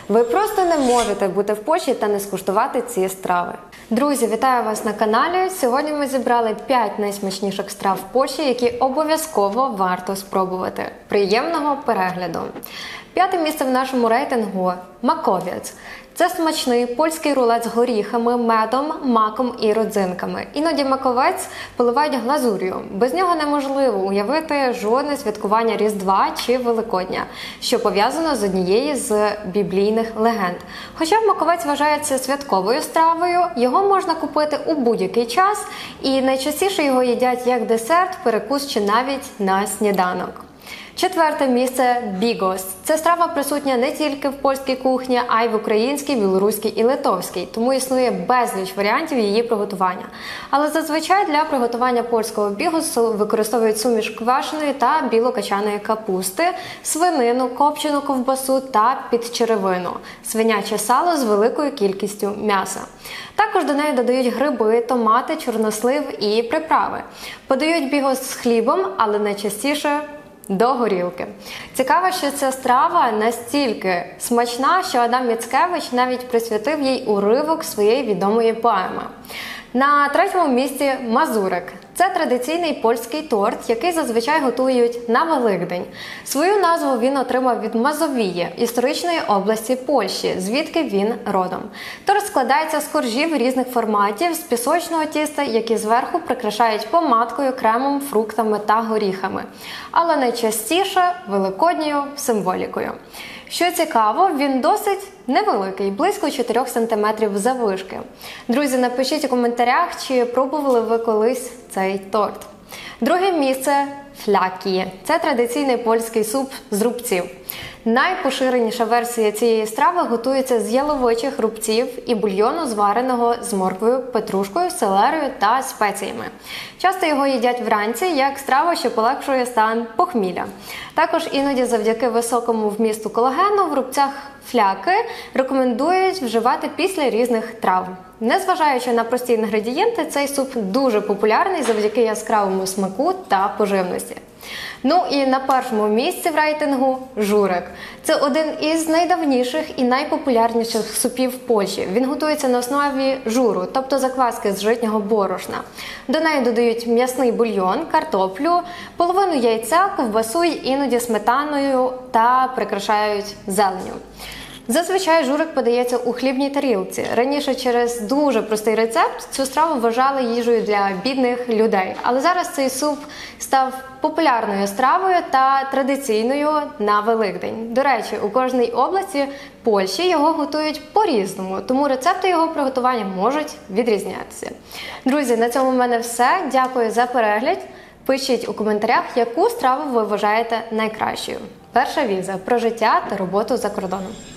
Ви просто не можете бути в Польщі та не скуштувати ці страви. Друзі, вітаю вас на каналі. Сьогодні ми зібрали 5 найсмачніших страв в Польщі, які обов'язково варто спробувати. Приємного перегляду! 5-те місце в нашому рейтингу – маковець. Це смачний польський рулет з горіхами, медом, маком і родзинками. Іноді маковець поливають глазур'ю. Без нього неможливо уявити жодне святкування Різдва чи Великодня, що пов'язано з однією з біблійних легенд. Хоча маковець вважається святковою стравою, його можна купити у будь-який час і найчастіше його їдять як десерт, перекус чи навіть на сніданок. 4-те місце – бігос. Ця страва присутня не тільки в польській кухні, а й в українській, білоруській і литовській, тому існує безліч варіантів її приготування. Але зазвичай для приготування польського бігосу використовують суміш квашеної та білокачаної капусти, свинину, копчену ковбасу та підчеревину, свиняче сало з великою кількістю м'яса. Також до неї додають гриби, томати, чорнослив і приправи. Подають бігос з хлібом, але найчастіше до горілки. Цікаво, що ця страва настільки смачна, що Адам Міцкевич навіть присвятив їй уривок своєї відомої поеми. На 3-му місці – мазурик. Це традиційний польський торт, який зазвичай готують на Великдень. Свою назву він отримав від Мазовії, історичної області Польщі, звідки він родом. Торт складається з коржів різних форматів, з пісочного тіста, які зверху прикрашають помадкою, кремом, фруктами та горіхами. Але найчастіше – великодньою символікою. Що цікаво, він досить невеликий, близько 4 см заввишки. Друзі, напишіть у коментарях, чи пробували ви колись цей торт. 2-е місце – флякі. Це традиційний польський суп з рубців. Найпоширеніша версія цієї страви готується з яловичих рубців і бульйону, звареного з морквою, петрушкою, селерою та спеціями. Часто його їдять вранці, як страва, що полегшує стан похмілля. Також іноді завдяки високому вмісту колагену в рубцях фляки рекомендують вживати після різних трав. Незважаючи на прості інгредієнти, цей суп дуже популярний завдяки яскравому смаку та поживності. Ну і на 1-му місці в рейтингу – журек. Це один із найдавніших і найпопулярніших супів в Польщі. Він готується на основі журу, тобто закваски з житнього борошна. До неї додають м'ясний бульйон, картоплю, половину яйця, ковбасу й іноді сметаною та прикрашають зеленню. Зазвичай журик подається у хлібній тарілці. Раніше через дуже простий рецепт цю страву вважали їжею для бідних людей. Але зараз цей суп став популярною стравою та традиційною на Великдень. До речі, у кожній області Польщі його готують по-різному, тому рецепти його приготування можуть відрізнятися. Друзі, на цьому в мене все. Дякую за перегляд. Пишіть у коментарях, яку страву ви вважаєте найкращою. Перша віза – про життя та роботу за кордоном.